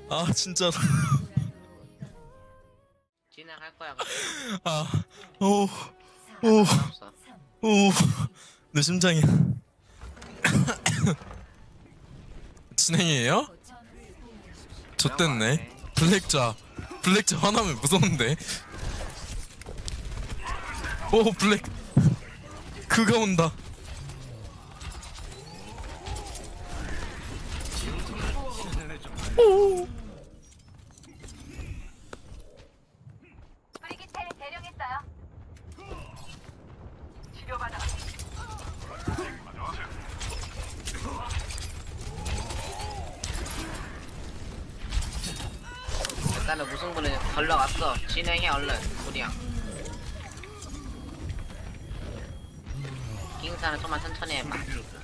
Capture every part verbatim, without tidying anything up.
아 진짜로. 진행할 거야. 아, 오, 오, 오, 내 심장이. 진행이에요? 좆됐네. 블랙자, 블랙자 화나면 무서운데. 오, 블랙. 그가 온다. 오. 브리기테를 대령했어요. 치료받아. 일단은 무승부는 걸러갔어. 진행해 얼른. 우리야. 킹사는 좀만 천천히 해봐.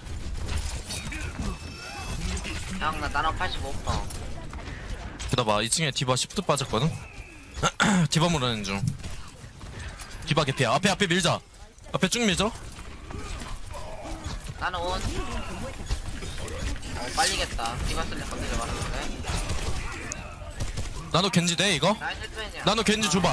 형, 나 나랑 팔십오 퍼센트. 기다봐, 이 층에 디바 시프트 빠졌거든? 디바 물어내는 중. 디바 개피. 앞에 앞에 밀자. 앞에 쭉 밀죠. 나는 온. 어, 빨리겠다. 디바 쓸래 건드려 말았는데. 나도 겐지 돼 이거? 나 실패냐? 나도 겐지 줘봐.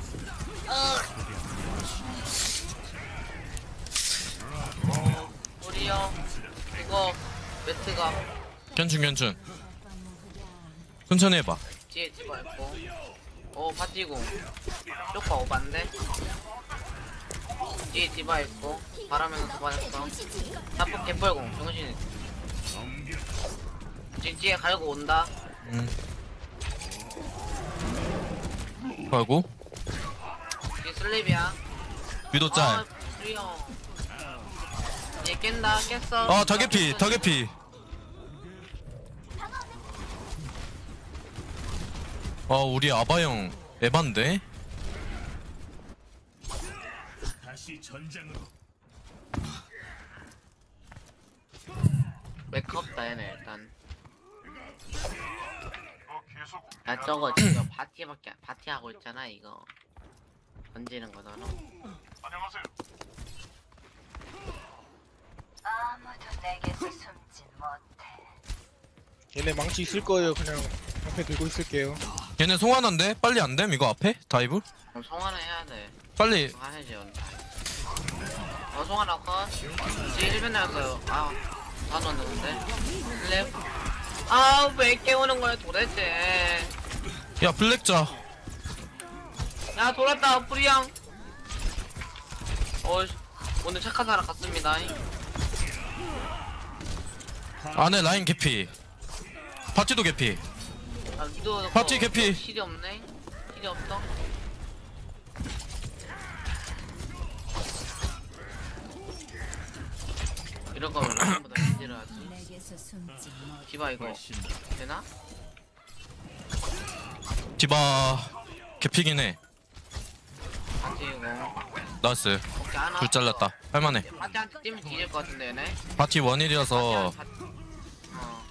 어, 우리 형. 이거, 매트가 견춘 견춘. 천천히 해봐. 뒤에 디바 있고. 오, 파티공. 쇼파 오반데? 뒤에 디바 있고. 바람에서 두번 했어. 자폭 개뻘공. 정신이. 지금 뒤에 갈고 온다. 응. 하고 뒤에 슬립이야. 위도 아, 짤. 우리 형. 얘 깬다, 깼어. 아 다개피 다개피. 아 우리 아바형 에반데? 다시 전장으로. 메이크업다 얘네 일단. 야 저거 지금 파티밖에 파티 하고 있잖아 이거. 던지는 거잖아. 안녕하세요. 아무도 내게서 숨진 못해. 얘네 망치 있을 거예요. 그냥 앞에 들고 있을게요. 얘네 송환한데? 빨리 안됨 이거 앞에? 다이브? 그럼 송하나 해야 돼. 빨리. 송하나지 오늘. 어 송하나 컷. 뒤에 일 변 나왔어요. 아, 다 넣었는데. 슬랩. 아, 왜 깨우는 거야 도대체. 야 블랙자. 야 돌았다 프리양. 어 오늘 착한 사람 같습니다. 안에 라인 개피. 파티도 개피. 아, 위도 파티 개피. 실이 없네. 실이 없어. 이런 거면 라인보다 힘들어 하지. 디바 이거 되나? 디바 개피긴 해. 파티 이거. 나이스. 오케이 하나. 둘 잘랐다. 할만해. 파티한테 뛰면 뒤질 것 같은데 얘네. 파티 원일이라서. 파티- 어.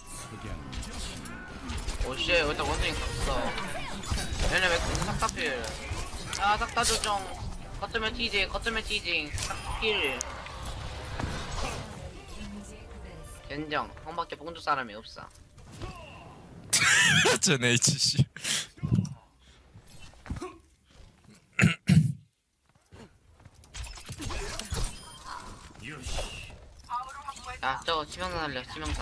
오씨 여기다 원숭이 갔어. 얘네 왜 그렇게 삭다필. 야 삭다 조정. 거점에 티지 거점에 티지. 삭필. gen정 형밖에 봉주 사람이 없어. 전 에이치씨. 야 저거 치명사 살려 치명사.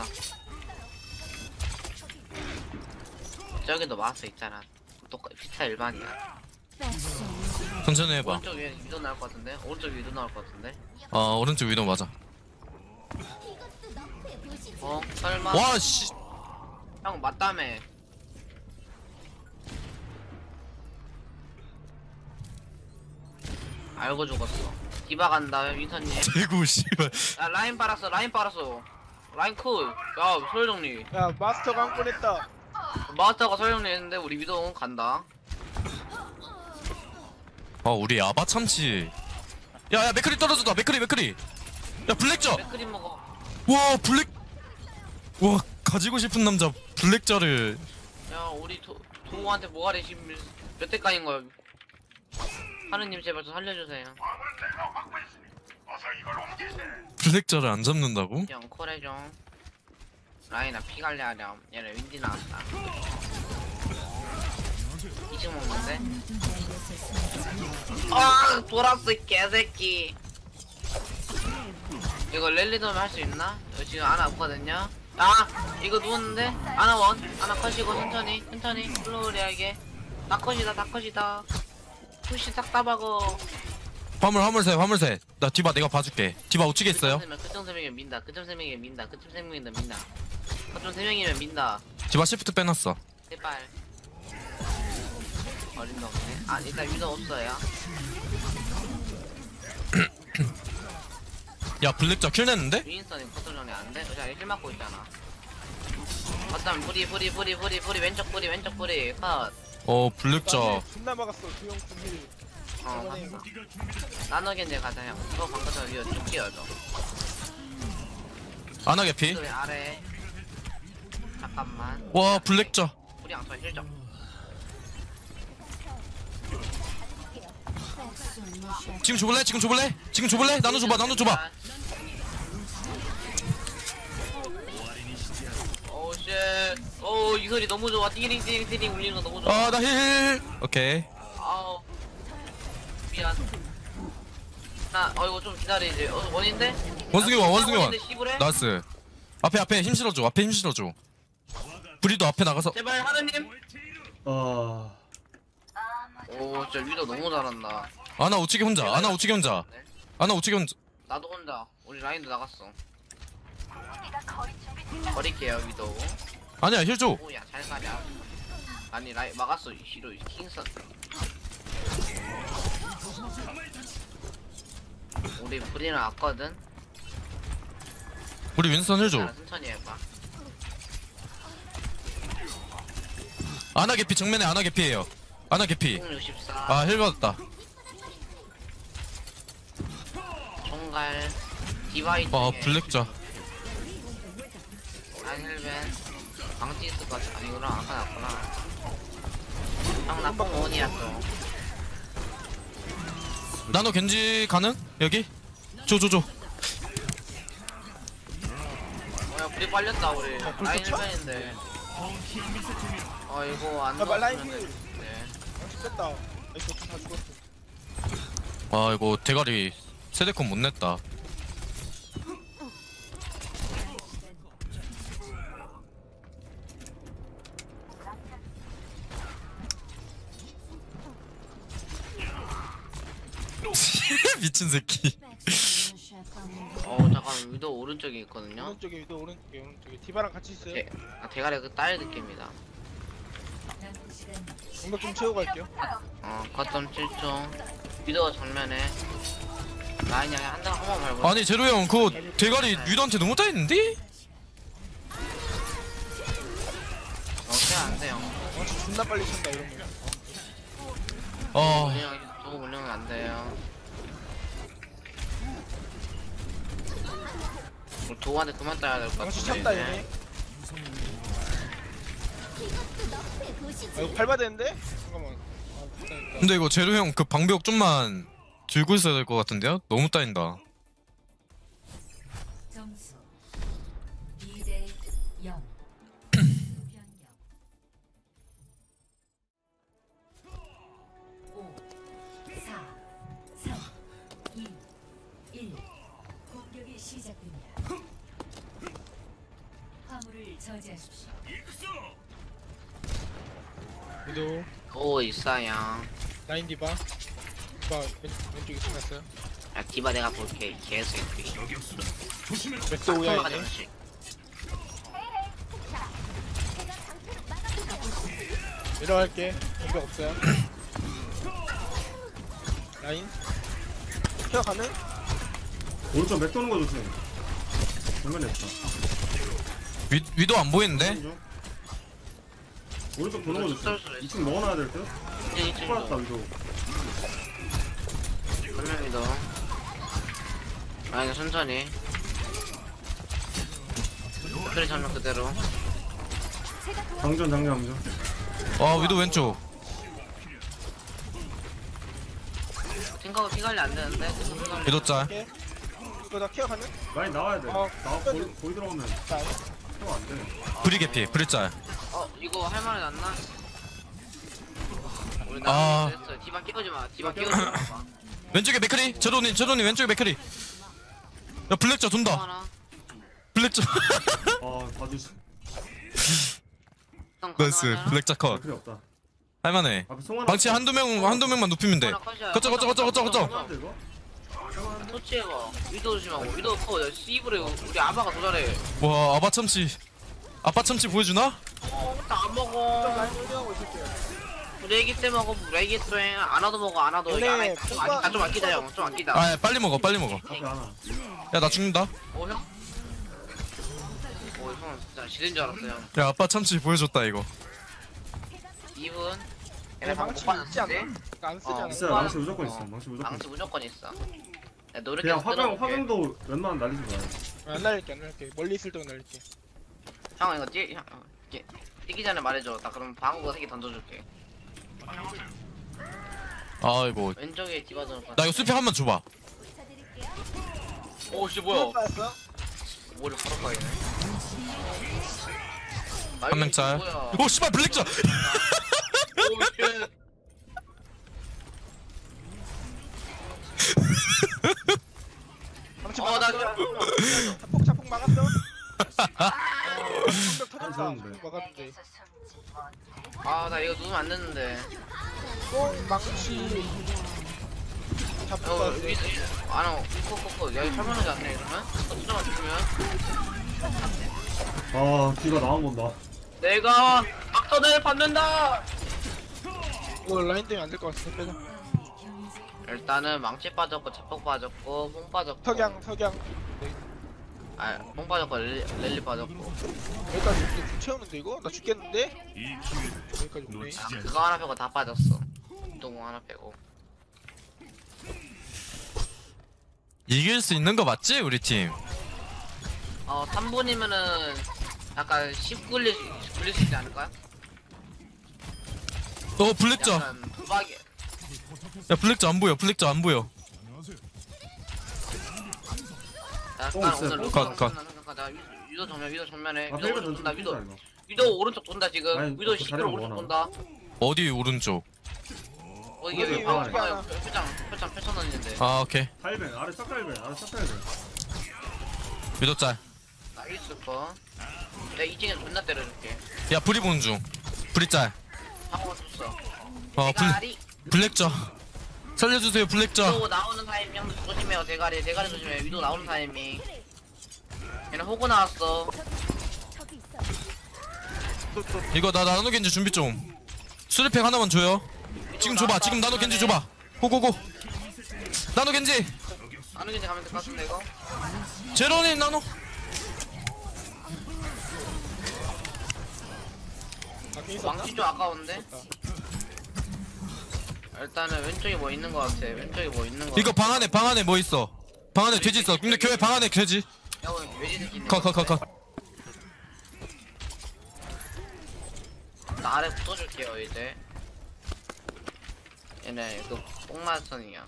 저기도 마스 있잖아. 똑같 피차 일반이야. 천천히 해봐. 오른쪽 위에 위도 나올 것 같은데? 오른쪽 위도 나올 것 같은데? 어 오른쪽 위도 맞아. 어? 설마? 와 씨. 형 맞다며. 알고 죽었어. 디바 간다 윈선님. 대구 씨발. 야 라인 빨았어 라인 빨았어. 라인 쿨. 야 소열 정리. 야 마스터가 한 건 했다. 마스터가 소열 정리 했는데 우리 위도 간다. 아 우리 아바 참치. 야야 맥크리 떨어졌다. 맥크리 맥크리. 야 블랙자. 맥크림 먹어. 와 블랙. 와 가지고 싶은 남자 블랙자를. 야 우리 도, 도우한테 뭐가 지금 몇 대까지인 거야. 하느님 제발 좀 살려주세요. 블랙자를 안 잡는다고? 형 콜해줘. 라인아 피 관리하렴. 얘네 윈디 나왔다. 아 돌았어 이 개새끼. 이거 랠리도 할 수 있나? 이거 지금 아나 없거든요. 아 이거 누웠는데 아나 원 아나 컷이고 천천히 천천히 슬로우리하게 다 컷이다 다 컷이다. 푸시 싹 다 박어. 화물 화물새 화물새. 나 디바 내가 봐줄게. 디바 우측에 있어요. 그점 세 명이면 민다. 그점 세 명이면 민다. 그점 세 명이면 민다. 그점 세 명이면 민다. 디바 시프트 빼놨어. 제발. 어림도 없네. 아 일단 위도 없어요. 야 블랙자 킬 냈는데? 윈스턴이 커튼 전에 안 돼? 어차피 힐 맞고 있잖아. 어떤 뿌리 뿌리 뿌리 뿌리 뿌리 왼쪽 뿌리 왼쪽 뿌리 컷. 어 블랙자. 존나 막았어 두영 군일. 어 봤어. 나노겐제 가자 형. 너 방금 전에 위로 쭉 끼워줘. 아나 개피. 그 아래. 잠깐만. 와 블랙자. 우리 양쪽 힐적. 지금 줘볼래? 지금 줘볼래? 지금 줘볼래? 나눠 줘봐 나눠 줘봐. 오우 쉣. 오우 이 소리 너무 좋아. 띠링 띠링 띠링 울리는 거 너무 좋아. 아나 힐. 오케이. 아우 미안. 나 어 이거 좀 기다리지. 어 원인데? 원숭이 원 원숭이 원. 원인데 씨부래? 나이스. 앞에 앞에 힘 실어줘. 앞에 힘 실어줘. 브리도 앞에 나가서. 제발 하느님. 아 오 진짜 위도 너무 잘한다. 아나 우측에 혼자. 아나 우측에 혼자. 아나 우측에 혼자. 나도 혼자. 우리 라인도 나갔어. 네가 거의 준비됐다. 버릴게요 위도. 아니야 힐 줘. 오야 잘 가랴. 아니 라인 막았어 이 시로 킹선. 우리 불이는 왔거든. 우리 윈스턴 힐 줘. 자, 천천히 해봐. 아나 개피 정면에 아나 개피예요. 아나 개피. 육십사. 아 힐 받았다. 총갈. 디바이스. 아 블랙자. 아힐벤. 방지 있을 것 같아. 아니구나. 아까 났구나. 형 나쁜 원이야 또. 나노 겐지 가능? 여기? 줘 줘 줘. 어야 불이 빨렸다 우리. 어, 불 라인 쳤죠? 힐벤인데. 어 이거 안 아, 말 라인 넣었으면 힐. 네. 망치 뺐다. 나이스 다 죽었어. 아 이거 대가리 세대콘 못 냈다. 미친 새끼. 어 잠깐 위도 오른쪽에 있거든요. 오른쪽에 위도 오른쪽에 오른쪽에 디바랑 같이 있어요. 대, 아, 대가리 그 딸 느낌이다. 공격 좀 채우고 갈게요. 어 거점 칠 초. 위도가 정면에. 라인 양에 한대 한번 밟고. 아니 제로 형 그거 대가리 위도한테 너무 따있는데? 어떻게 안 돼요. 망치 존나 빨리 찬다 이러면. 아 운영 저거 운영은 안 돼요. 우리 도구한테 그만 따야 될 것 망치 같은데. 찬다 이제. 얘네. 아 이거 밟아야 되는데? 잠깐만. 아 됐다. 근데 이거 제로 형 그 방벽 좀만 들고 있어야 될 것 같은데요? 너무 따인다. 점수 이 대 영. 오, 사, 삼, 이, 일. 공격이 시작됩니다. 화물을 저지하십시오. 위도 오 있어요. 라인 디바. 디바 왼, 왼쪽에 지났어요. 야 디바 내가 볼게. 이 개새끼. 맥도 오야 가자 얘네. 그렇지. 내려갈게. 공격 없어요. 라인. 케어 가능? 오른쪽 맥 도는 거 조심. 정면에 있다. 위, 위도 안 보이는데? 왼쪽. 오른쪽 도는 거 쏠 조심. 수도 이 층 넣어놔야 될 듯? 이제 이제 풀었다 위도. 분명히도. 라인 천천히. 그래 장면 그대로. 장전 장전 장전. 아 위도 왼쪽. 탱커가 피 관리 안 되는데. 탱커 피 관리. 위도 짤. 오케이. 이거 나 케어 가능? 라인 나와야 돼. 어, 나와 보이, 보이 들어가면 자, 또 안 돼. 브리 개피 브리 짤. 어 이거 할 만이 났나? 우리 아. 나 됐어. 디바 끼우지 마. 디바 끼우지 마. 왼쪽에 맥크리 제로님 제로님 왼쪽에 맥크리. 야 블랙자 돈다. 하나. 블랙자. 아 봐주시. 일단 나이스 가능하잖아. 블랙자 컷. 필요 없다. 할만해. 앞에 송하나. 방치 한두 명 한두 명만 눕히면 돼. 하나 컷이야. 거쳐 거쳐 거쳐 거쳐 거쳐. 송하나 이거? 터치해봐. 위도 조심하고. 위도 커. 야, 씨부레 우리 아바가 더 잘해. 와 아바 참치. 아빠 참치 보여주나? 어, 나안 먹어. 라인 올려하고 있을게요. 우리 애기 때 먹어. 우리 애기 때 안아도 먹어. 안아도. 원래 안 해. 좀 아끼다. 좀 아끼다 형. 좀 아끼다. 아 야, 빨리 먹어 빨리 먹어. 앞에 하나. 야 나 죽는다. 어 형? 오 형 진짜 지는 줄 알았어요. 야 아빠 참치 보여줬다 이거. 이 분. 얘네 얘네 방금 망치 못 있지 않나? 봤는데. 그러니까 안 쓰지 어. 않아? 있어요. 망치 무조건 있어. 망치 무조건. 망치 무조건 있어. 야, 노력해서 그냥 화병 뜯어볼게. 화병도 웬만하면 날리지 마요. 안 날릴게 안 날릴게. 멀리 있을 때는 날릴게. 형 이거 뛰, 형, 어, 이게 뛰기 전에 말해줘. 나 그럼 방어구 세 개 던져줄게. 아이고 왼쪽에 디바드. 나 이거 수피 한 번 줘봐. 오씨 뭐야? 뭐야? 빠졌어? 뭐를 바로 가이네. 한 명 짤. 뭐야? 오 씨발 블랙자. 오쉣. 망치 어, 나 막았어. 그냥 자폭 자폭 막았어. 한명 터졌다. 좋은데. 막았는데. 아, 나 이거 누우면 안 되는데. 또 망치. 자폭 어, 받았어. 위, 안 와. 코코코. 야, 이거 설명하지 않네, 이러면? 어쩌면 죽으면? 아 뒤가 나만 본다. 내가 박터를 받는다! 이거 라인 때문에 안 될 것 같은데 빼자. 일단은 망치 빠졌고, 자폭 빠졌고, 뽕 빠졌고. 석양 석양. 아, 뽕 빠졌고, 랠리, 랠리 빠졌고. 여기까지 근데 불 채우는데 이거? 나 죽겠는데? 이 기회를 여기까지 오네. 놓치지 아, 않게. 그거 하나 빼고 다 빠졌어. 운동 하나 빼고. 이길 수 있는 거 맞지 우리 팀? 어, 삼 분이면은 약간 십 굴릴 수, 굴릴 수 있지 않을까요? 어 블랙자. 약간 도박이. 야 블랙자 안 보여 블랙자 안 보여. 약간 어, 있어요. 오늘 어, 컷, 컷. 가자. 위도 정면, 위도 정면에. 아 위도 페이가 오른쪽 돈다, 던져. 위도. 이거. 위도 오른쪽 돈다, 지금. 아니, 위도 그 시크로 자리가 오른쪽 뭐하나. 돈다. 어디 오른쪽? 어, 이게 여기 왜 방어, 왼쪽에 하나. 표창, 표창 펼쳐놨는데. 아 오케이. 팔벤 아래 싹 팔벤 아래 싹 팔벤. 유도짤. 나 있을 거. 내가 이 층에 존나 때려줄게. 야 브리 보는 중. 브리 짤. 방어 줬어. 어 블, 대가리. 블랙자. 살려주세요 블랙자. 위도 나오는 타이밍 조심해요. 대가리, 대가리 조심해. 위도 나오는 타이밍. 얘는 호구 나왔어. 이거 나 나노 겐지 준비 좀. 수리팩 하나만 줘요. 지금 줘봐 지금 나노 겐지 줘봐. 고고고. 나노 겐지. 아는 게 가면 될 것 같은데 이거. 제로님 나노. 밖에 있었나? 망치 좀 아까운데. 일단은 왼쪽에 뭐 있는 것 같아. 왼쪽에 뭐 있는 거. 이거 방 안에 방 안에 뭐 있어? 방 안에 돼지 있어. 근데 교회 방 안에 돼지. 야, 오늘 외지 새끼 있는 컷 것 컷 컷 같아. 컷. 나 아래 붙어줄게요 이제. 얘네 그 뽕마선이야.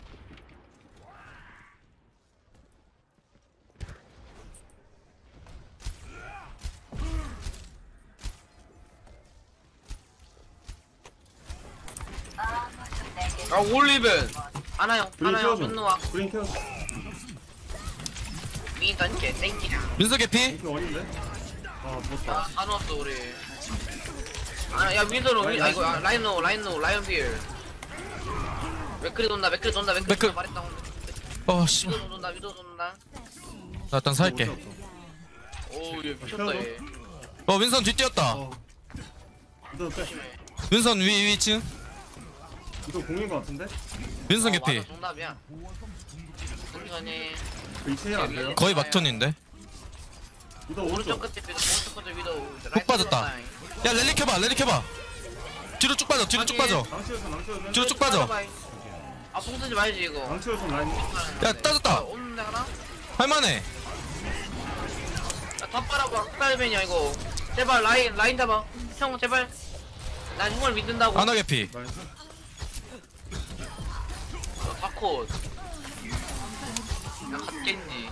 아 올리벤. 하나형 그린 하나형 키워줘. 분노와 그린 키워줘. 미던 개 땡기냐. 민서 개피. 이거 어딘데? 아 죽었다. 아, 안 왔어 우리. 아, 야 윈도로 윈, 아 이거 아, 라인노 라인노 라이언 빌. 맥크리 돈다 맥크리 돈다 맥크리 맥크- 돈다 말했다. 어 씨발. 위도 돈다 위도 돈다. 나 일단 살게. 오얘 미쳤다 얘. 어 윈선 뒤 뛰었다. 어. 이거 빼. 조심해. 윈선 위 위층. 이거 공인 것 같은데? 윈선 어, 개피. 맞아, 정답이야. 천천히. 그 이층이 안 돼요? 거의 막턴인데. 이거 오른쪽 오른쪽. 끝에 위도 오른쪽 끝에 위도. 훅 빠졌다. 야 랠리 켜봐 랠리 켜봐. 뒤로 쭉 빠져 뒤로 쭉 빠져. 망치에서 망치에서. 뒤로 쭉 빠져. 아, 뽕 쓰지 말지 이거. 망치에서 라인. 야 따졌다. 오는데 하나? 할만해. 야, 다 빨아봐. 스타일맨이야 이거. 제발 라인 라인 잡아. 형 제발. 난 형을 믿는다고. 아나 개피. 나이스. 다코. 나 갓겠니.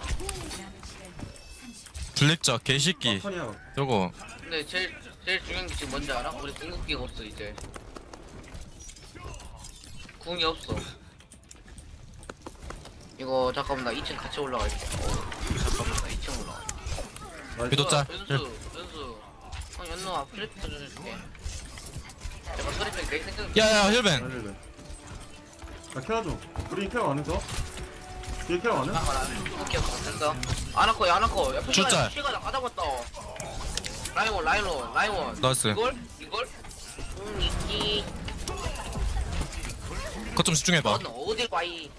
블랙자 개새끼. 막판이야. 저거. 근데 제일 제일 중요한 게 지금 뭔지 알아? 우리 궁극기가 없어 이제. 궁이 없어. 이거 잠깐만 나 이 층 같이 올라갈게. 어, 잠깐만 나 이 층 올라가. 나이스. 위도 짤. 연수 연수. 어 연수아 플래피 던져줄게. 제가 소리백 내 생각. 야야 힐벤. 아니, 나 케어 좀. 우리 케어 안 해서. 뒤에 케어 안 해? 나가라. 오케이 오케이 됐어. 안 할거 안 할거. 야 줄짤. 피가 나 가져갔다. 라이원 라이원 라이원. 나이스. 이걸 이걸. 음 이끼. 그거 좀 집중해봐. 넌 어딜 봐이.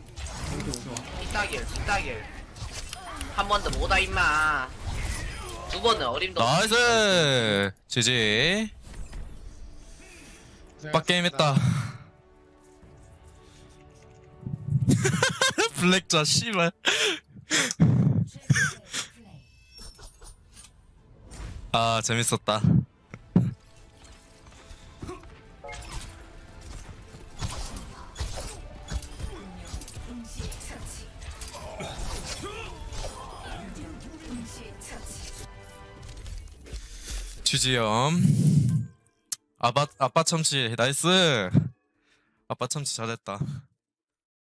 뒷다길 뒷다길. 한 번 더 못와 임마. 두 번은 어림도. 나이스. 지지. 빡게임 했다. 블랙자 씨발. 최고의 플레이. 아 재밌었다. 동시 처치. 동시 처치. 지지엄. 아빠 아빠 참치 나이스. 아빠 참치 잘했다.